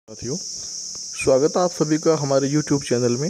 साथियों, स्वागत है आप सभी का हमारे YouTube चैनल में।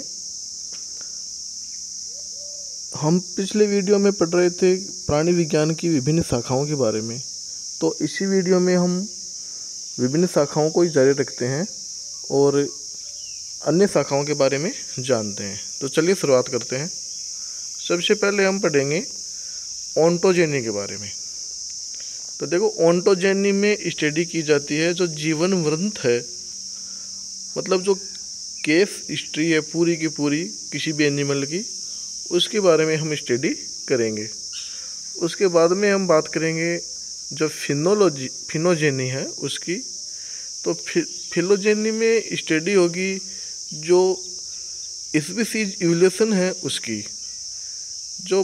हम पिछले वीडियो में पढ़ रहे थे प्राणी विज्ञान की विभिन्न शाखाओं के बारे में, तो इसी वीडियो में हम विभिन्न शाखाओं को ही जारी रखते हैं और अन्य शाखाओं के बारे में जानते हैं। तो चलिए शुरुआत करते हैं। सबसे पहले हम पढ़ेंगे ओंटोजेनी के बारे में। तो देखो, ओंटोजेनी में स्टडी की जाती है जो जीवन वृंत है, मतलब जो केस हिस्ट्री है पूरी की पूरी किसी भी एनिमल की, उसके बारे में हम स्टडी करेंगे। उसके बाद में हम बात करेंगे जो फिनोजेनी है उसकी। तो फिलोजेनी में स्टडी होगी जो स्पीसीज इवोल्यूशन है उसकी, जो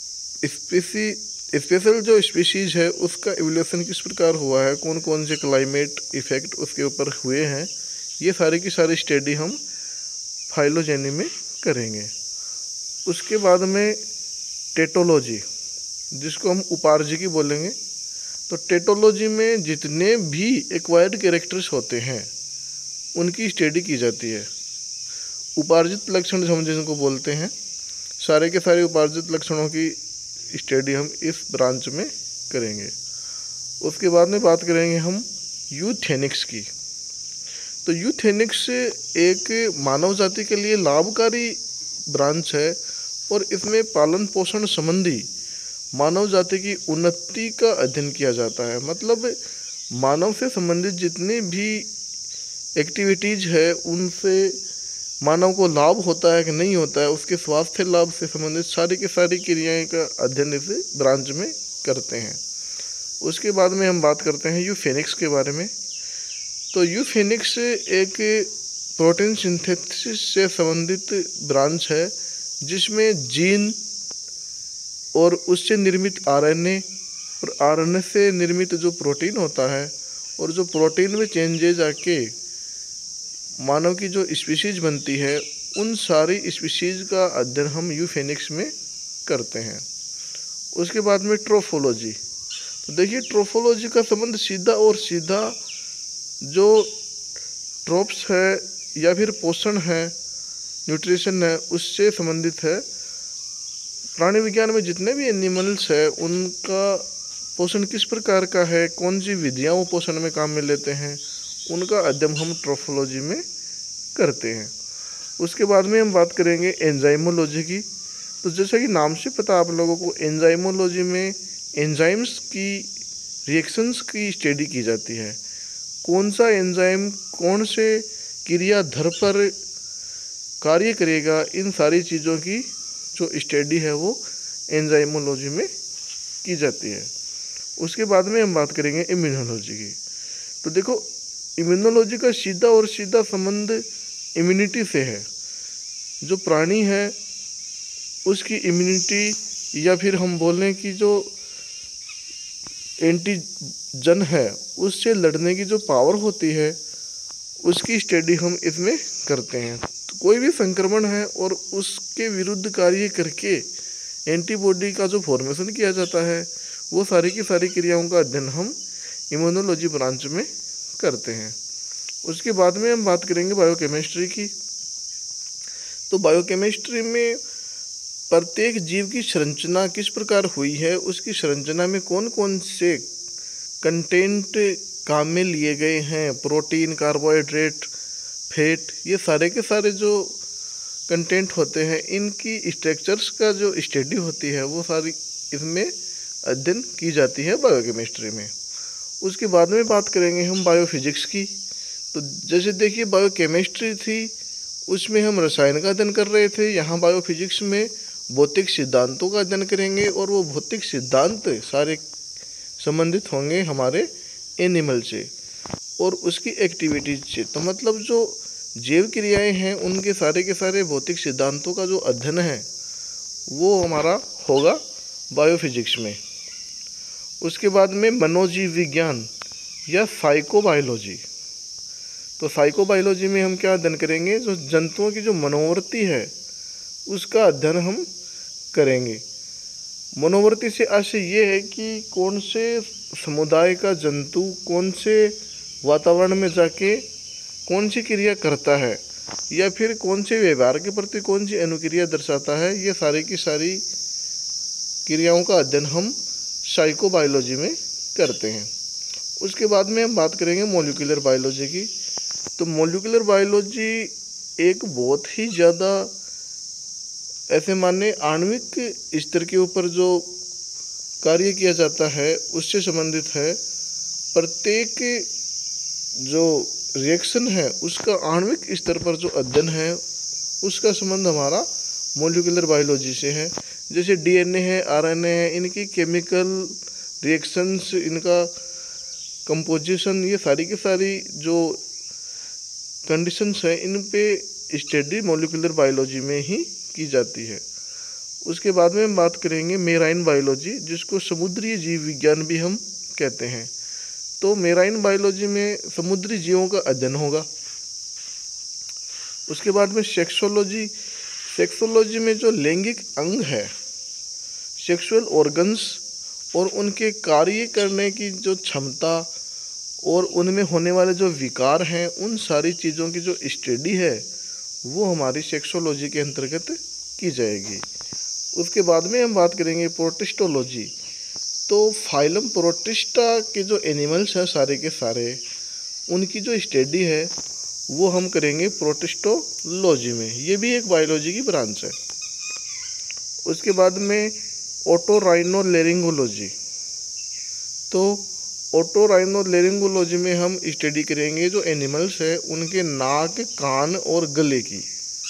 स्पेशल जो स्पीशीज़ है उसका इवोल्यूशन किस प्रकार हुआ है, कौन कौन से क्लाइमेट इफ़ेक्ट उसके ऊपर हुए हैं, ये सारी की सारी स्टडी हम फाइलोजेनी में करेंगे। उसके बाद में टेटोलॉजी, जिसको हम उपार्जिकी बोलेंगे। तो टेटोलॉजी में जितने भी एक्वायर्ड कैरेक्टर्स होते हैं उनकी स्टडी की जाती है। उपार्जित लक्षण हम जिनको बोलते हैं, सारे के सारे उपार्जित लक्षणों की स्टडी हम इस ब्रांच में करेंगे। उसके बाद में बात करेंगे हम यूथेनिक्स की। तो यूथेनिक्स एक मानव जाति के लिए लाभकारी ब्रांच है और इसमें पालन पोषण संबंधी मानव जाति की उन्नति का अध्ययन किया जाता है। मतलब मानव से संबंधित जितनी भी एक्टिविटीज़ है उनसे मानव को लाभ होता है कि नहीं होता है, उसके स्वास्थ्य लाभ से संबंधित सारी की सारी क्रियाएं का अध्ययन इस ब्रांच में करते हैं। उसके बाद में हम बात करते हैं यूफेनिक्स के बारे में। तो यूफेनिक्स एक प्रोटीन सिंथेसिस से संबंधित ब्रांच है, जिसमें जीन और उससे निर्मित आरएनए और आरएनए से निर्मित जो प्रोटीन होता है और जो प्रोटीन में चेंजेज आके मानव की जो स्पीशीज बनती है, उन सारी स्पीशीज का अध्ययन हम यूफेनिक्स में करते हैं। उसके बाद में ट्रोफोलॉजी। तो देखिए, ट्रोफोलॉजी का संबंध सीधा और सीधा जो ट्रोप्स है या फिर पोषण है, न्यूट्रिशन है, उससे संबंधित है। प्राणी विज्ञान में जितने भी एनिमल्स है उनका पोषण किस प्रकार का है, कौन सी विधियाँ वो पोषण में काम में लेते हैं, उनका अध्ययन हम ट्रोफोलॉजी में करते हैं। उसके बाद में हम बात करेंगे एंजाइमोलॉजी की। तो जैसा कि नाम से पता आप लोगों को, एंजाइमोलॉजी में एंजाइम्स की रिएक्शंस की स्टडी की जाती है। कौन सा एंजाइम कौन से क्रियाधर पर कार्य करेगा, इन सारी चीज़ों की जो स्टडी है वो एंजाइमोलॉजी में की जाती है। उसके बाद में हम बात करेंगे इम्यूनोलॉजी की। तो देखो, इम्यूनोलॉजी का सीधा और सीधा संबंध इम्यूनिटी से है। जो प्राणी है उसकी इम्यूनिटी, या फिर हम बोलें कि जो एंटीजन है उससे लड़ने की जो पावर होती है, उसकी स्टडी हम इसमें करते हैं। तो कोई भी संक्रमण है और उसके विरुद्ध कार्य करके एंटीबॉडी का जो फॉर्मेशन किया जाता है, वो सारी की सारी क्रियाओं का अध्ययन हम इम्यूनोलॉजी ब्रांच में करते हैं। उसके बाद में हम बात करेंगे बायोकेमिस्ट्री की। तो बायोकेमिस्ट्री में प्रत्येक जीव की संरचना किस प्रकार हुई है, उसकी संरचना में कौन कौन से कंटेंट काम में लिए गए हैं, प्रोटीन, कार्बोहाइड्रेट, फैट, ये सारे के सारे जो कंटेंट होते हैं, इनकी स्ट्रक्चर्स का जो स्टडी होती है वो सारी इसमें अध्ययन की जाती है बायोकेमिस्ट्री में। उसके बाद में बात करेंगे हम बायोफिजिक्स की। तो जैसे देखिए, बायोकेमिस्ट्री थी उसमें हम रसायन का अध्ययन कर रहे थे, यहाँ बायोफिजिक्स में भौतिक सिद्धांतों का अध्ययन करेंगे और वो भौतिक सिद्धांत सारे संबंधित होंगे हमारे एनिमल से और उसकी एक्टिविटीज से। तो मतलब जो जैव क्रियाएं हैं उनके सारे के सारे भौतिक सिद्धांतों का जो अध्ययन है वो हमारा होगा बायोफिजिक्स में। उसके बाद में मनोजीव विज्ञान या साइकोबायोलॉजी। तो साइकोबायोलॉजी में हम क्या अध्ययन करेंगे, जो जंतुओं की जो मनोवृत्ति है उसका अध्ययन हम करेंगे। मनोवृत्ति से आशय ये है कि कौन से समुदाय का जंतु कौन से वातावरण में जाके कौन सी क्रिया करता है या फिर कौन से व्यवहार के प्रति कौन सी अनुक्रिया दर्शाता है, ये सारी की सारी क्रियाओं का अध्ययन हम साइकोबायोलॉजी में करते हैं। उसके बाद में हम बात करेंगे मॉलिक्यूलर बायोलॉजी की। तो मॉलिक्यूलर बायोलॉजी एक बहुत ही ज़्यादा ऐसे माने आणविक स्तर के ऊपर जो कार्य किया जाता है उससे संबंधित है। प्रत्येक जो रिएक्शन है उसका आणविक स्तर पर जो अध्ययन है उसका संबंध हमारा मॉलिक्यूलर बायोलॉजी से है। जैसे डीएनए है, आरएनए है, इनकी केमिकल रिएक्शंस, इनका कंपोजिशन, ये सारी की सारी जो कंडीशंस है इन पे स्टडी मॉलिक्यूलर बायोलॉजी में ही की जाती है। उसके बाद में हम बात करेंगे मेराइन बायोलॉजी, जिसको समुद्री जीव विज्ञान भी हम कहते हैं। तो मेराइन बायोलॉजी में समुद्री जीवों का अध्ययन होगा। उसके बाद में सेक्सोलॉजी, सेक्सोलॉजी में जो लैंगिक अंग है, सेक्सुअल ऑर्गन्स और उनके कार्य करने की जो क्षमता और उनमें होने वाले जो विकार हैं, उन सारी चीज़ों की जो स्टडी है वो हमारी सेक्सोलॉजी के अंतर्गत की जाएगी। उसके बाद में हम बात करेंगे प्रोटिस्टोलॉजी। तो फाइलम प्रोटिस्टा के जो एनिमल्स हैं सारे के सारे, उनकी जो स्टडी है वो हम करेंगे प्रोटिस्टोलॉजी में। ये भी एक बायोलॉजी की ब्रांच है। उसके बाद में ओटोराइनोलेरिंगोलॉजी। तो ओटोराइनोलेरिंगोलॉजी में हम स्टडी करेंगे जो एनिमल्स है उनके नाक, कान और गले की।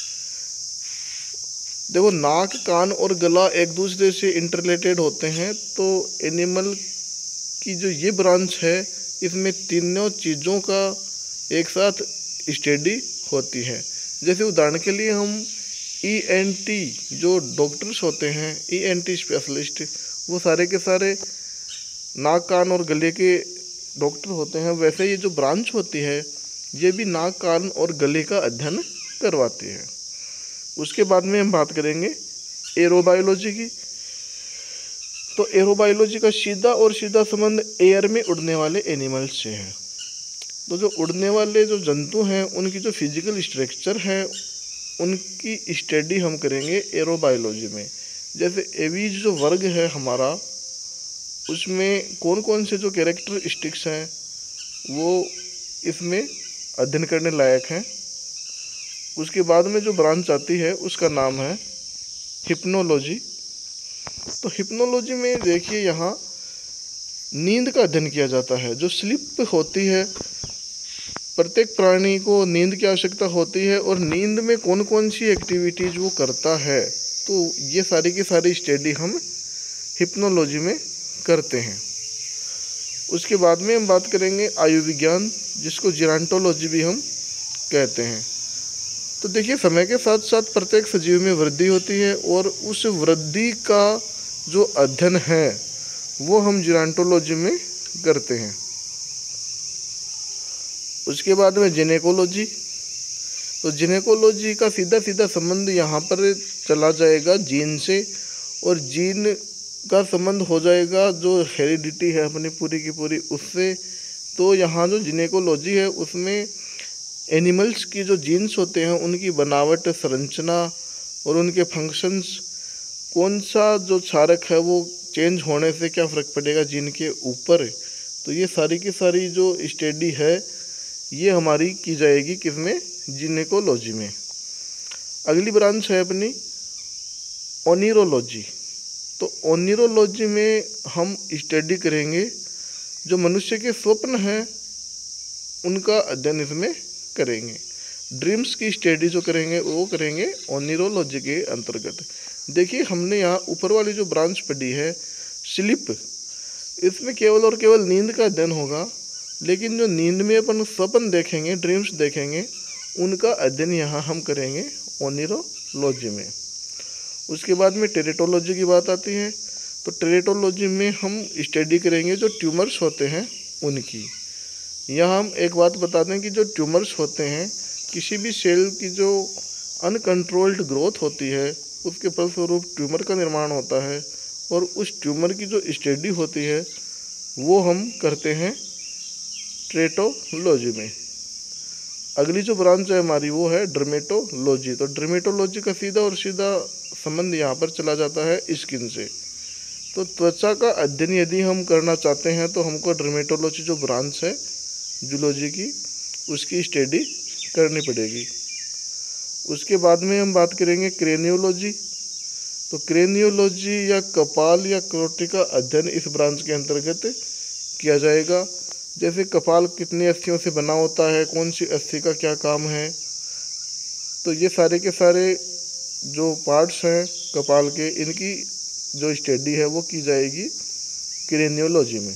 देखो, नाक, कान और गला एक दूसरे से इंटरलेटेड होते हैं। तो एनिमल की जो ये ब्रांच है इसमें तीनों चीज़ों का एक साथ स्टडी होती है। जैसे उदाहरण के लिए हम ENT जो डॉक्टर्स होते हैं, ENT स्पेशलिस्ट, वो सारे के सारे नाक, कान और गले के डॉक्टर होते हैं। वैसे ये जो ब्रांच होती है ये भी नाक, कान और गले का अध्ययन करवाती है। उसके बाद में हम बात करेंगे एरोबायोलॉजी की। तो एरोबायोलॉजी का सीधा संबंध एयर में उड़ने वाले एनिमल्स से है। तो जो उड़ने वाले जो जंतु हैं उनकी जो फिजिकल स्ट्रक्चर है उनकी स्टडी हम करेंगे एरोबायोलॉजी में। जैसे एवीज जो वर्ग है हमारा, उसमें कौन कौन से जो कैरेक्टरिस्टिक्स हैं वो इसमें अध्ययन करने लायक हैं। उसके बाद में जो ब्रांच आती है उसका नाम है हिप्नोलॉजी। तो हिप्नोलॉजी में देखिए यहाँ नींद का अध्ययन किया जाता है। जो स्लीप होती है, प्रत्येक प्राणी को नींद की आवश्यकता होती है और नींद में कौन कौन सी एक्टिविटीज़ वो करता है, तो ये सारी की सारी स्टडी हम हिप्नोलॉजी में करते हैं। उसके बाद में हम बात करेंगे आयु विज्ञान, जिसको जीरांटोलॉजी भी हम कहते हैं। तो देखिए, समय के साथ साथ प्रत्येक सजीव में वृद्धि होती है और उस वृद्धि का जो अध्ययन है वो हम जीरांटोलॉजी में करते हैं। उसके बाद में जिनेकोलॉजी। तो जिनेकोलॉजी का सीधा संबंध यहाँ पर चला जाएगा जीन से, और जीन का संबंध हो जाएगा जो हेरिडिटी है अपनी पूरी की पूरी उससे। तो यहाँ जो जिनेकोलॉजी है उसमें एनिमल्स की जो जीन्स होते हैं उनकी बनावट, संरचना और उनके फंक्शंस, कौन सा जो क्षारक है वो चेंज होने से क्या फ़र्क पड़ेगा जीन के ऊपर, तो ये सारी की सारी जो स्टडी है ये हमारी की जाएगी किसमें, जिनेकोलॉजी में। अगली ब्रांच है अपनी ओनिरोलॉजी। तो ओनिरोलॉजी में हम स्टडी करेंगे जो मनुष्य के स्वप्न हैं उनका अध्ययन इसमें करेंगे। ड्रीम्स की स्टडी जो करेंगे वो करेंगे ओनिरोलॉजी के अंतर्गत। देखिए, हमने यहाँ ऊपर वाली जो ब्रांच पढ़ी है स्लीप, इसमें केवल और केवल नींद का अध्ययन होगा, लेकिन जो नींद में अपन स्वप्न देखेंगे, ड्रीम्स देखेंगे, उनका अध्ययन यहाँ हम करेंगे ओनिरोलॉजी में। उसके बाद में टेरेटोलॉजी की बात आती है। तो टेरेटोलॉजी में हम स्टडी करेंगे जो ट्यूमर्स होते हैं उनकी। यहाँ हम एक बात बता दें कि जो ट्यूमर्स होते हैं, किसी भी सेल की जो अनकंट्रोल्ड ग्रोथ होती है उसके फलस्वरूप ट्यूमर का निर्माण होता है, और उस ट्यूमर की जो स्टडी होती है वो हम करते हैं टेरेटोलॉजी में। अगली जो ब्रांच है हमारी वो है डर्मेटोलॉजी। तो डर्मेटोलॉजी का सीधा और सीधा संबंध यहाँ पर चला जाता है स्किन से। तो त्वचा का अध्ययन यदि हम करना चाहते हैं तो हमको डर्मेटोलॉजी जो ब्रांच है जूलॉजी की, उसकी स्टडी करनी पड़ेगी। उसके बाद में हम बात करेंगे क्रेनियोलॉजी। तो क्रेनियोलॉजी या कपाल या क्रोटी का अध्ययन इस ब्रांच के अंतर्गत किया जाएगा। जैसे कपाल कितनी अस्थियों से बना होता है, कौन सी अस्थि का क्या काम है, तो ये सारे के सारे जो पार्ट्स हैं कपाल के, इनकी जो स्टडी है वो की जाएगी क्रेनियोलॉजी में।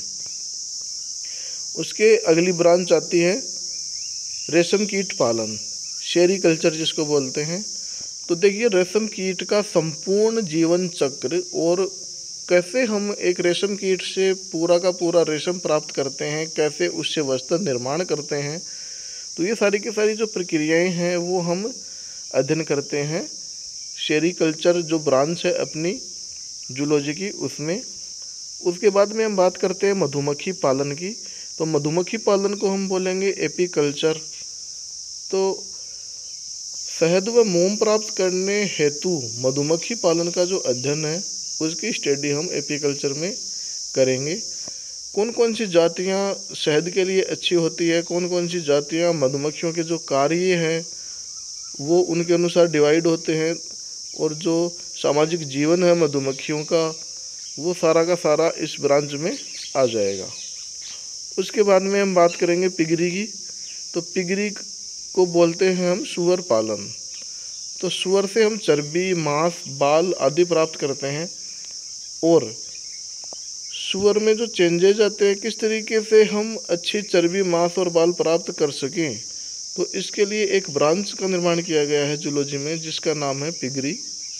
उसके अगली ब्रांच आती है रेशम कीट पालन, सेरीकल्चर जिसको बोलते हैं। तो देखिए रेशम कीट का संपूर्ण जीवन चक्र और कैसे हम एक रेशम कीट से पूरा का पूरा रेशम प्राप्त करते हैं, कैसे उससे वस्त्र निर्माण करते हैं, तो ये सारी की सारी जो प्रक्रियाएं हैं वो हम अध्ययन करते हैं सेरीकल्चर जो ब्रांच है अपनी जूलॉजी की, उसमें। उसके बाद में हम बात करते हैं मधुमक्खी पालन की। तो मधुमक्खी पालन को हम बोलेंगे एपीकल्चर। तो शहद व मोम प्राप्त करने हेतु मधुमक्खी पालन का जो अध्ययन है उसकी स्टडी हम एपीकल्चर में करेंगे। कौन कौन सी जातियां शहद के लिए अच्छी होती है, कौन कौन सी जातियां मधुमक्खियों के जो कार्य हैं वो उनके अनुसार डिवाइड होते हैं, और जो सामाजिक जीवन है मधुमक्खियों का वो सारा का सारा इस ब्रांच में आ जाएगा। उसके बाद में हम बात करेंगे पिगरी की। तो पिगरी को बोलते हैं हम सूअर पालन। तो सूअर से हम चर्बी, मांस, बाल आदि प्राप्त करते हैं, और सूअर में जो चेंजेज आते हैं किस तरीके से हम अच्छी चर्बी, मांस और बाल प्राप्त कर सकें, तो इसके लिए एक ब्रांच का निर्माण किया गया है जूलॉजी में जिसका नाम है पिगरी।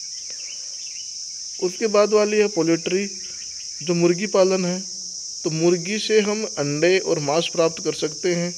उसके बाद वाली है पोल्ट्री जो मुर्गी पालन है। तो मुर्गी से हम अंडे और मांस प्राप्त कर सकते हैं।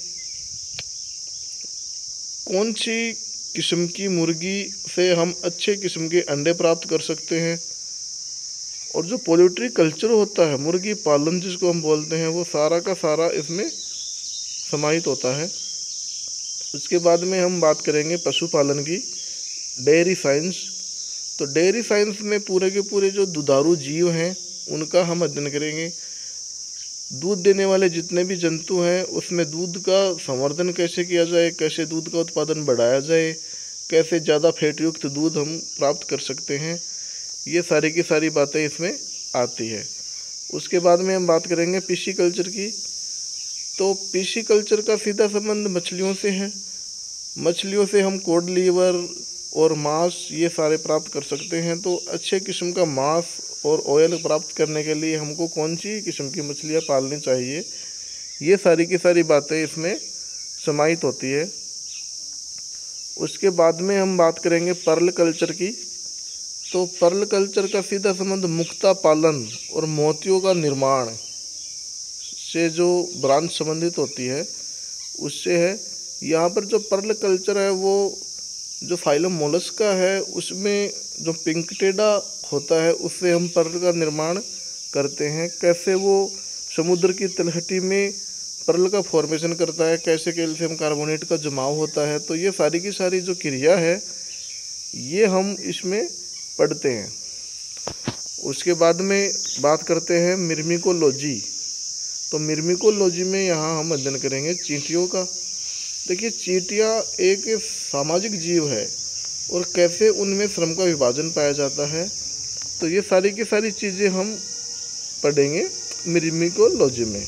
कौन सी किस्म की मुर्गी से हम अच्छे किस्म के अंडे प्राप्त कर सकते हैं, और जो पोल्ट्री कल्चर होता है, मुर्गी पालन जिसको हम बोलते हैं, वो सारा का सारा इसमें समाहित होता है। उसके बाद में हम बात करेंगे पशुपालन की, डेयरी साइंस। तो डेयरी साइंस में पूरे के पूरे जो दुधारू जीव हैं उनका हम अध्ययन करेंगे। दूध देने वाले जितने भी जंतु हैं उसमें दूध का संवर्धन कैसे किया जाए, कैसे दूध का उत्पादन बढ़ाया जाए, कैसे ज़्यादा फैट युक्त दूध हम प्राप्त कर सकते हैं, ये सारी की सारी बातें इसमें आती है। उसके बाद में हम बात करेंगे पिशीकल्चर की। तो पिशीकल्चर का सीधा संबंध मछलियों से है। मछलियों से हम कोड लीवर और मांस ये सारे प्राप्त कर सकते हैं। तो अच्छे किस्म का मांस और ऑयल प्राप्त करने के लिए हमको कौन सी किस्म की मछलियाँ पालनी चाहिए, ये सारी की सारी बातें इसमें समाहित होती है। उसके बाद में हम बात करेंगे पर्ल कल्चर की। तो पर्ल कल्चर का सीधा संबंध मुक्ता पालन और मोतियों का निर्माण से जो ब्रांच संबंधित होती है उससे है। यहाँ पर जो पर्ल कल्चर है वो जो फाइलम मोलस्का है उसमें जो पिंकटेडा होता है उससे हम पर्ल का निर्माण करते हैं। कैसे वो समुद्र की तलहटी में पर्ल का फॉर्मेशन करता है, कैसे कैल्शियम कार्बोनेट का जमाव होता है, तो ये सारी की सारी जो क्रिया है ये हम इसमें पढ़ते हैं। उसके बाद में बात करते हैं मिर्मिकोलॉजी। तो मिर्मिकोलॉजी में यहाँ हम अध्ययन करेंगे चींटियों का। देखिए चींटियाँ एक सामाजिक जीव है और कैसे उनमें श्रम का विभाजन पाया जाता है, तो ये सारी की सारी चीज़ें हम पढ़ेंगे मिर्मिकोलॉजी में।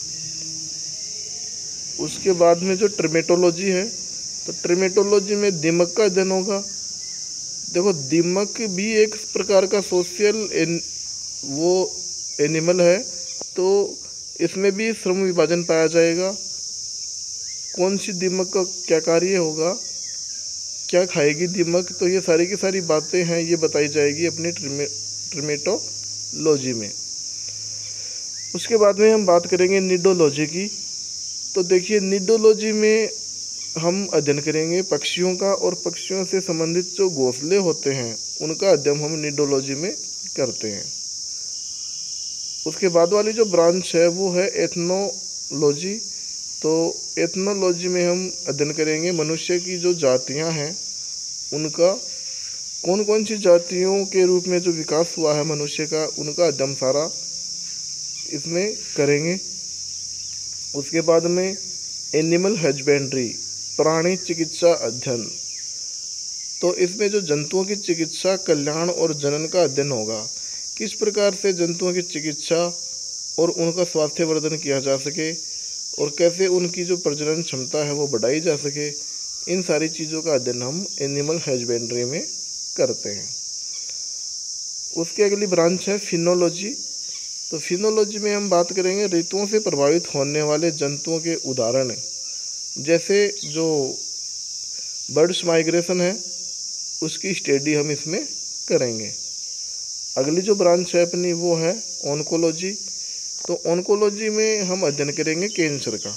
उसके बाद में जो ट्रिमेटोलॉजी है, तो ट्रिमेटोलॉजी में दीमक का अध्ययन होगा। देखो दीमक भी एक प्रकार का सोशल वो एनिमल है, तो इसमें भी श्रम विभाजन पाया जाएगा। कौन सी दीमक का क्या कार्य होगा, क्या खाएगी दीमक, तो ये सारी की सारी बातें हैं ये बताई जाएगी अपने ट्रिमेटोलॉजी में। उसके बाद में हम बात करेंगे निडोलॉजी की। तो देखिए निडोलॉजी में हम अध्ययन करेंगे पक्षियों का, और पक्षियों से संबंधित जो घोंसले होते हैं उनका अध्ययन हम निडोलॉजी में करते हैं। उसके बाद वाली जो ब्रांच है वो है एथनोलॉजी। तो एथनोलॉजी में हम अध्ययन करेंगे मनुष्य की जो जातियां हैं उनका कौन कौन सी जातियों के रूप में जो विकास हुआ है मनुष्य का, उनका अध्ययन सारा इसमें करेंगे। उसके बाद में एनिमल हस्बेंड्री, प्राणी चिकित्सा अध्ययन, तो इसमें जो जंतुओं की चिकित्सा, कल्याण और जनन का अध्ययन होगा। किस प्रकार से जंतुओं की चिकित्सा और उनका स्वास्थ्यवर्धन किया जा सके और कैसे उनकी जो प्रजनन क्षमता है वो बढ़ाई जा सके, इन सारी चीज़ों का अध्ययन हम एनिमल हस्बेंड्री में करते हैं। उसके अगली ब्रांच है फिनोलॉजी। तो फिनोलॉजी में हम बात करेंगे ऋतुओं से प्रभावित होने वाले जंतुओं के उदाहरण, जैसे जो बर्ड्स माइग्रेशन है उसकी स्टडी हम इसमें करेंगे। अगली जो ब्रांच है अपनी वो है ऑन्कोलॉजी। तो ऑन्कोलॉजी में हम अध्ययन करेंगे कैंसर का।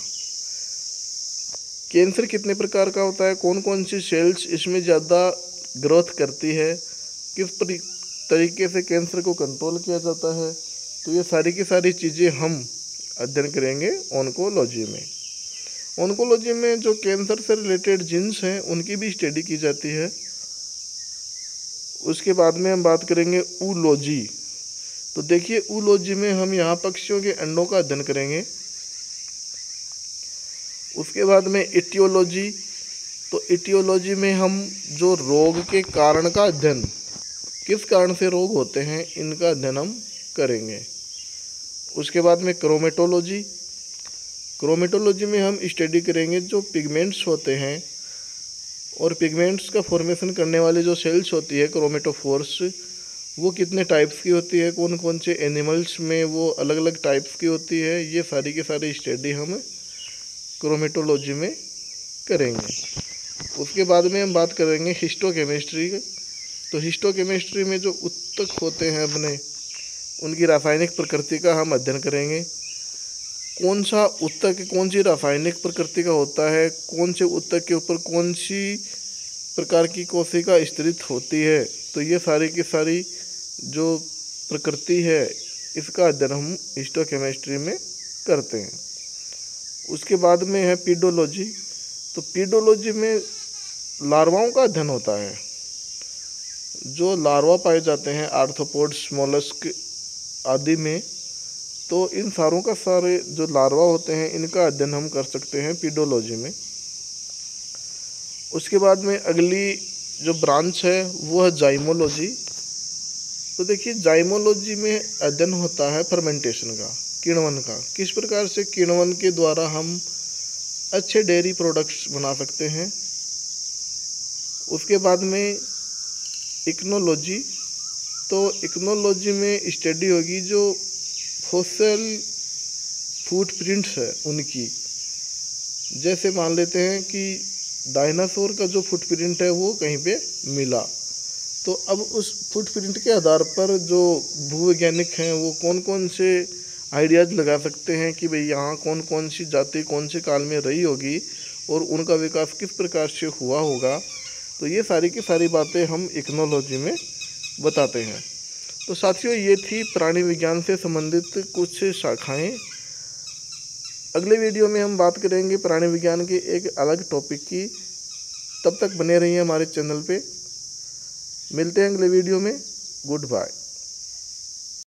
कैंसर कितने प्रकार का होता है, कौन कौन सी सेल्स इसमें ज़्यादा ग्रोथ करती है, किस तरीके से कैंसर को कंट्रोल किया जाता है, तो ये सारी की सारी चीज़ें हम अध्ययन करेंगे ऑन्कोलॉजी में। ऑन्कोलॉजी में जो कैंसर से रिलेटेड जीन्स हैं उनकी भी स्टडी की जाती है। उसके बाद में हम बात करेंगे ऊलॉजी। तो देखिए ऊलॉजी में हम यहाँ पक्षियों के अंडों का अध्ययन करेंगे। उसके बाद में इटियोलॉजी। तो इटियोलॉजी में हम जो रोग के कारण का अध्ययन, किस कारण से रोग होते हैं, इनका अध्ययन हम करेंगे। उसके बाद में क्रोमेटोलॉजी। क्रोमेटोलॉजी में हम स्टडी करेंगे जो पिगमेंट्स होते हैं और पिगमेंट्स का फॉर्मेशन करने वाली जो सेल्स होती है क्रोमेटोफोर्स, वो कितने टाइप्स की होती है, कौन कौन से एनिमल्स में वो अलग अलग टाइप्स की होती है, ये सारी की सारी स्टडी हम क्रोमेटोलॉजी में करेंगे। उसके बाद में हम बात करेंगे हिस्टोकेमिस्ट्री। तो हिस्टोकेमिस्ट्री में जो उत्तक होते हैं अपने, उनकी रासायनिक प्रकृति का हम अध्ययन करेंगे। कौन सा उत्तक कौन सी रासायनिक प्रकृति का होता है, कौन से उत्तक के ऊपर कौन सी प्रकार की कोशिका स्थिरित होती है, तो ये सारी की सारी जो प्रकृति है इसका अध्ययन हम हिस्टोकेमिस्ट्री में करते हैं। उसके बाद में है पीडोलॉजी। तो पीडोलॉजी में लार्वाओं का अध्ययन होता है। जो लार्वा पाए जाते हैं आर्थ्रोपोड्स, मोलस्क आदि में, तो इन सारों का सारे जो लार्वा होते हैं इनका अध्ययन हम कर सकते हैं पीडोलॉजी में। उसके बाद में अगली जो ब्रांच है वो है जाइमोलॉजी। तो देखिए जाइमोलॉजी में अध्ययन होता है फर्मेंटेशन का, किण्वन का, किस प्रकार से किण्वन के द्वारा हम अच्छे डेयरी प्रोडक्ट्स बना सकते हैं। उसके बाद में इक्नोलॉजी। तो इक्नोलॉजी में स्टडी होगी जो फॉसिल फुटप्रिंट्स है उनकी, जैसे मान लेते हैं कि डायनासोर का जो फुटप्रिंट है वो कहीं पे मिला, तो अब उस फुटप्रिंट के आधार पर जो भूवैज्ञानिक हैं वो कौन कौन से आइडियाज़ लगा सकते हैं कि भाई यहाँ कौन कौन सी जाति कौन से काल में रही होगी और उनका विकास किस प्रकार से हुआ होगा। तो ये सारी की सारी बातें हम इक्नोलॉजी में बताते हैं। तो साथियों ये थी प्राणी विज्ञान से संबंधित कुछ शाखाएं। अगले वीडियो में हम बात करेंगे प्राणी विज्ञान के एक अलग टॉपिक की। तब तक बने रहिए हमारे चैनल पे। मिलते हैं अगले वीडियो में। Good bye.